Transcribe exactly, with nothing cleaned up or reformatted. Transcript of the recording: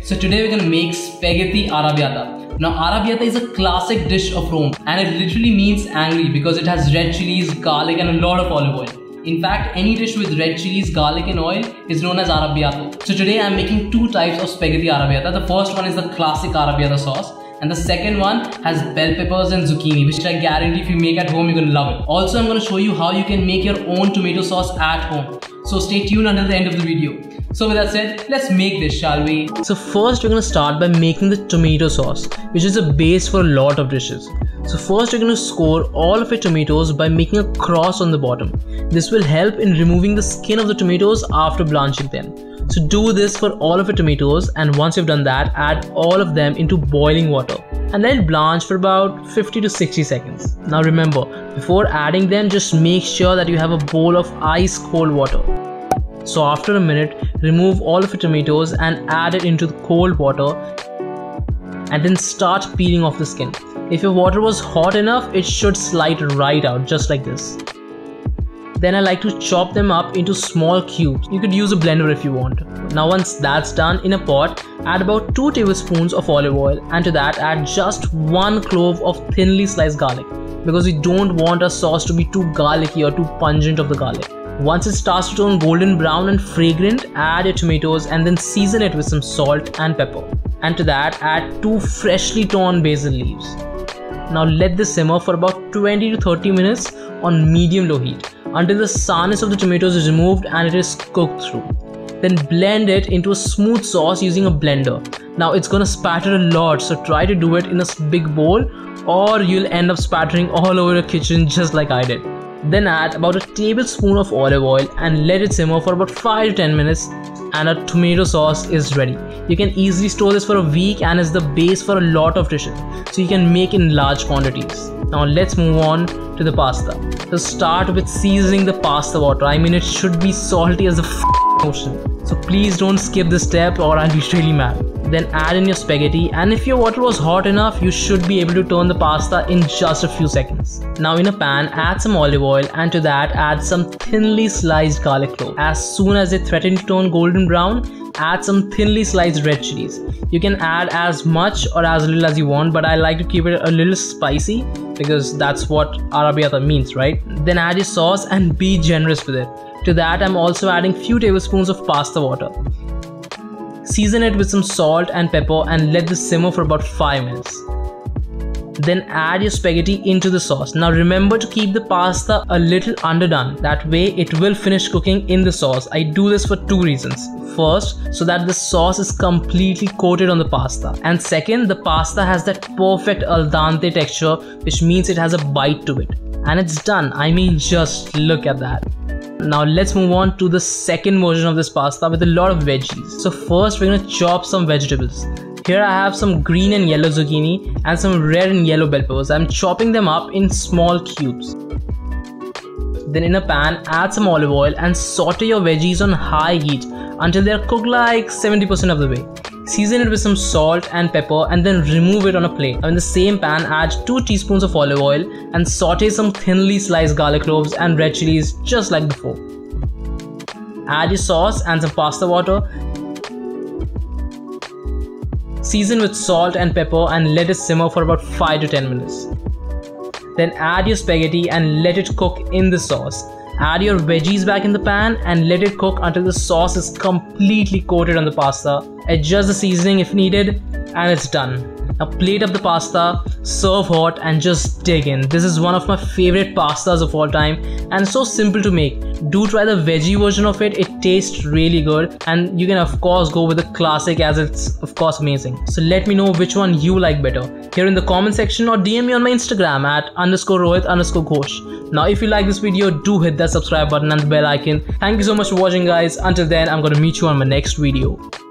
So today we're gonna make spaghetti arrabbiata. Now arrabbiata is a classic dish of Rome and it literally means angry because it has red chilies, garlic and a lot of olive oil. In fact, any dish with red chilies, garlic and oil is known as arrabbiato. So today I'm making two types of spaghetti arrabbiata. The first one is the classic arrabbiata sauce. And the second one has bell peppers and zucchini, which I guarantee if you make at home, you're gonna love it. Also, I'm gonna show you how you can make your own tomato sauce at home. So stay tuned until the end of the video. So with that said, let's make this, shall we? So first we're gonna start by making the tomato sauce, which is a base for a lot of dishes. So first you're gonna score all of your tomatoes by making a cross on the bottom. This will help in removing the skin of the tomatoes after blanching them. So do this for all of your tomatoes, and once you've done that, add all of them into boiling water and let it blanch for about fifty to sixty seconds. Now remember, before adding them, just make sure that you have a bowl of ice cold water. So after a minute, remove all of your tomatoes and add it into the cold water and then start peeling off the skin. If your water was hot enough, it should slide right out just like this. Then I like to chop them up into small cubes. You could use a blender if you want. Now once that's done, in a pot, add about two tablespoons of olive oil, and to that add just one clove of thinly sliced garlic, because we don't want our sauce to be too garlicky or too pungent of the garlic. Once it starts to turn golden brown and fragrant, add your tomatoes and then season it with some salt and pepper. And to that add two freshly torn basil leaves. Now let this simmer for about twenty to thirty minutes on medium-low heat, until the sourness of the tomatoes is removed and it is cooked through. Then blend it into a smooth sauce using a blender. Now it's gonna spatter a lot, so try to do it in a big bowl or you'll end up spattering all over your kitchen just like I did. Then add about a tablespoon of olive oil and let it simmer for about five to ten minutes and our tomato sauce is ready. You can easily store this for a week and is the base for a lot of dishes, so you can make in large quantities. Now let's move on to the pasta. So start with seasoning the pasta water. I mean, it should be salty as the f ocean. So please don't skip this step or I'll be really mad. Then add in your spaghetti, and if your water was hot enough, you should be able to turn the pasta in just a few seconds. Now in a pan, add some olive oil, and to that add some thinly sliced garlic cloves. As soon as they threaten to turn golden brown, add some thinly sliced red chilies. You can add as much or as little as you want, but I like to keep it a little spicy because that's what arrabbiata means, right? Then add your sauce and be generous with it. To that I'm also adding few tablespoons of pasta water. Season it with some salt and pepper and let this simmer for about five minutes. Then add your spaghetti into the sauce. Now remember to keep the pasta a little underdone. That way it will finish cooking in the sauce. I do this for two reasons. First, so that the sauce is completely coated on the pasta. And second, the pasta has that perfect al dente texture, which means it has a bite to it. And it's done. I mean, just look at that. Now let's move on to the second version of this pasta with a lot of veggies. So first we're gonna chop some vegetables. Here I have some green and yellow zucchini and some red and yellow bell peppers. I'm chopping them up in small cubes. Then in a pan, add some olive oil and saute your veggies on high heat until they are cooked like seventy percent of the way. Season it with some salt and pepper and then remove it on a plate. Now in the same pan, add two teaspoons of olive oil and saute some thinly sliced garlic cloves and red chilies just like before. Add your sauce and some pasta water. Season with salt and pepper and let it simmer for about five to ten minutes. Then add your spaghetti and let it cook in the sauce. Add your veggies back in the pan and let it cook until the sauce is completely coated on the pasta. Adjust the seasoning if needed and it's done. Now plate up the pasta, serve hot and just dig in. This is one of my favorite pastas of all time and so simple to make. Do try the veggie version of it, it tastes really good, and you can of course go with the classic as it's of course amazing. So let me know which one you like better here in the comment section or D M me on my Instagram at underscore Rohit underscore Ghosh. Now if you like this video, do hit that subscribe button and the bell icon. Thank you so much for watching guys. Until then, I'm gonna meet you on my next video.